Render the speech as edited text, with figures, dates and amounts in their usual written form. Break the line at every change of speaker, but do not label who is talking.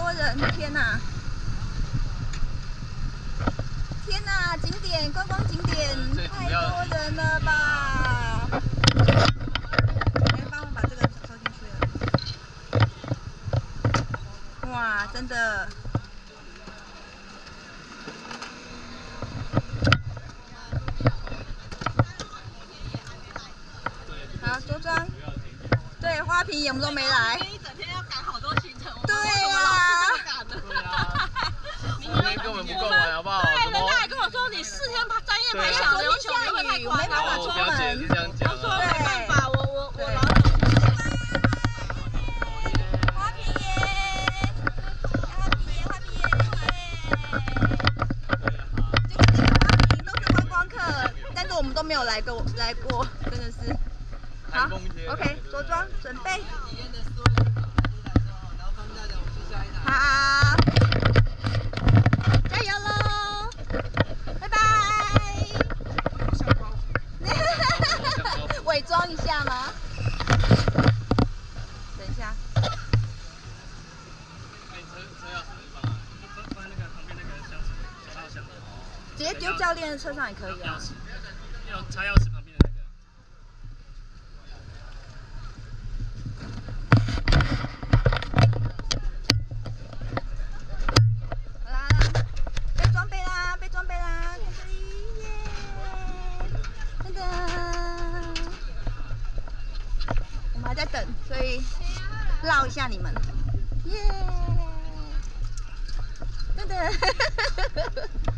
多人，天哪！天哪，景点观光景点太多人了吧！来，帮我把这个收进去了。哇，真的。 好，着装。对，花瓶我们都没来。
一整天要赶好多行程。
对啊。
对啊。
今天根本不够玩，好不好？
对，人家还跟我说你4天专业排小琉球会不会太夸张？
没办法出门。
他
说没办法，我老
花瓶耶！花瓶耶！花瓶耶！结果这个花瓶都是观光客，但是我们都没有来过，真的是。 好 ，OK， 着装准备。好，加油喽！拜拜。伪装一下吗？等一下。直接丢教练的车上也可以啊。
要插钥匙旁边的那个。 在等，所以绕一下你们，耶！等等。